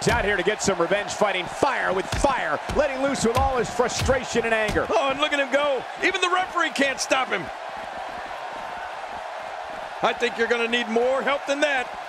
He's out here to get some revenge, fighting fire with fire, letting loose with all his frustration and anger. Oh, and look at him go. Even the referee can't stop him. I think you're going to need more help than that.